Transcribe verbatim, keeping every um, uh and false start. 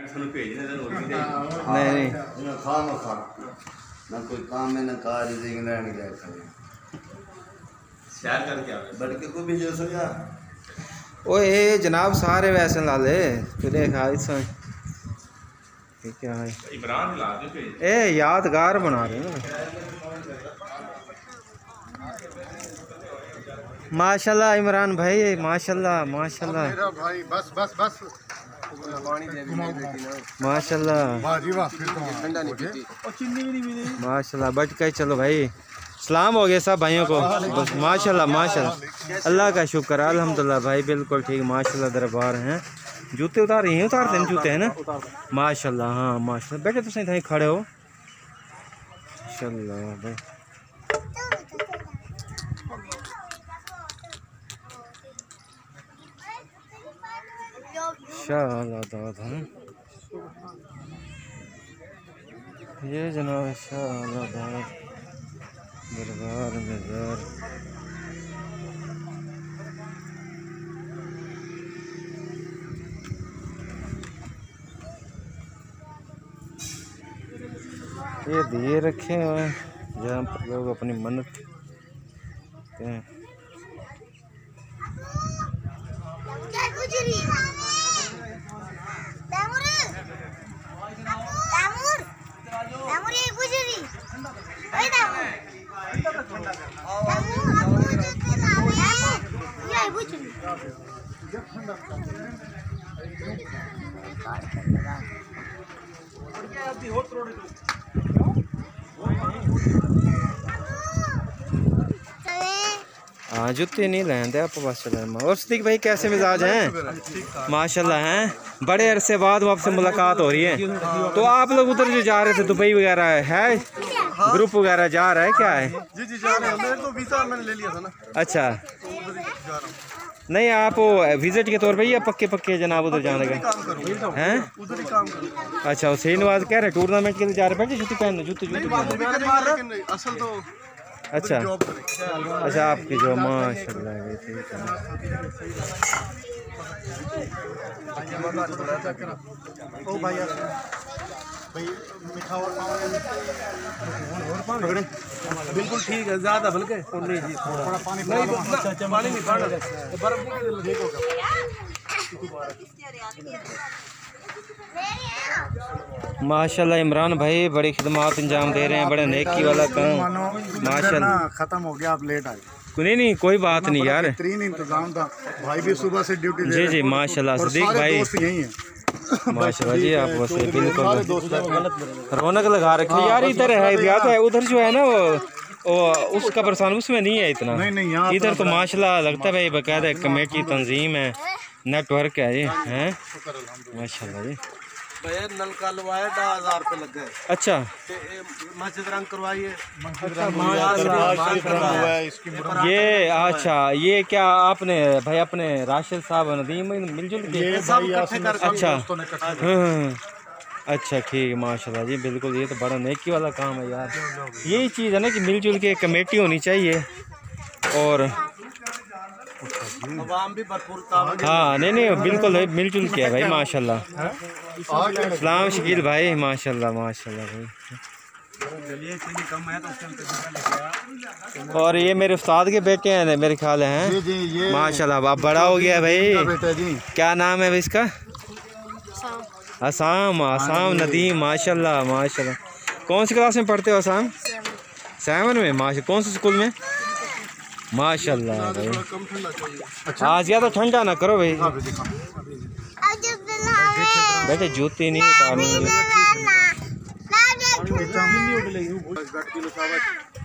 नहीं खा ना खा ना कोई काम में ना कार इंग्लैंड गया शहर करके आ बड़के को भी जो सो यार ओए जनाब सारे वैसे लाले फिर खाइस क्या है इमरान ला दे ए यादगार बना रहे हैं माशाल्लाह इमरान भाई माशाल्लाह माशाल्लाह मेरा भाई बस बस बस माशाल्लाह माशाल्लाह बैठ के चलो भाई सलाम हो गया सब भाइयों को बस माशाल्लाह माशाल्लाह अल्लाह का शुक्र अल्हम्दुलिल्लाह भाई बिल्कुल ठीक माशाल्लाह दरबार हैं जूते उतार यहीं उतारते हैं जूते हैं ना माशाल्लाह हाँ माशाल्लाह बैठे तो सही था खड़े हो माशाल्लाह भाई शाह दादा ये जनाब शाह दरबार मज़ार ये दिए रखे हुए हैं जहाँ पर लोग अपनी मन्नत करते हैं हाँ जूते नहीं लेंदे आप बस और सदीक भाई कैसे मिजाज हैं माशाल्लाह हैं बड़े अरसे बाद आपसे मुलाकात हो रही है तो आप लोग उधर जो जा रहे थे दुबई वगैरह है ग्रुप वगैरह जा रहा है क्या है जी जी जा रहे हैं मेरे तो वीजा मैंने ले लिया था ना अच्छा नहीं आप विजिट के तौर पे या पक्के पक्के जनाब उधर जाने का हैं उधर ही काम करो अच्छा हुसैन नवाज कह रहे टूर्नामेंट के लिए जा रहे बैठे जूते पहन जूते जूते असल तो अच्छा अच्छा आपकी जो माशाल्लाह ये ठीक है ओ भाई भाई मीठा और पानी बिल्कुल ठीक है ज़्यादा बल्कि नहीं जी थोड़ा पानी नहीं पानी नहीं खाना बर्फ ठीक होगा माशाल्लाह इमरान भाई बड़ी खिदमत अंजाम दे रहे हैं बड़े नेकी वाला काम माशाल्लाह खत्म हो गया आप लेट आए नहीं नहीं कोई बात नहीं यार तीन इंतजाम था भाई भी सुबह से ड्यूटी जी जी माशाल्लाह सदीक भाई यही है माशाल्लाह जी आप वैसे बिल्कुल रौनक लगा रखी यार इधर है ब्याह तो है उधर जो है ना वो वो उसका बरसान उसमें नहीं है इतना नहीं नहीं इधर तो माशाल्लाह लगता है भाई बाकायदा कमेटी तंजीम है नेटवर्क है ये हैं माशाल्लाह जी नलका लवाया ढाई हजार रुपये लग गए अच्छा मस्जिद रंग करवाइए ये अच्छा ये क्या आपने भाई अपने राशिद साहब नदीम मिलजुल के अच्छा अच्छा ठीक है माशाल्लाह जी बिल्कुल ये तो बड़ा नेकी वाला काम है यार यही चीज़ है ना कि मिलजुल के कमेटी होनी चाहिए और भी भरपूर हाँ नहीं नहीं बिल्कुल मिलजुल के है भाई माशाल्लाह सलाम शकील भाई माशाल्लाह माशाल्लाह भाई और ये मेरे उस्ताद के बेटे हैं मेरे ख्याल हैं माशाल्लाह अब बड़ा हो गया भाई क्या नाम है भाई इसका आसाम आसाम नदीम माशाल्लाह माशाल्लाह कौन सी क्लास में पढ़ते हो आसाम सेवन में माशा कौन से स्कूल में माशाल्लाह भाई आज ज़्यादा ठंडा ना करो भाई बेटे जूती नहीं उतारनी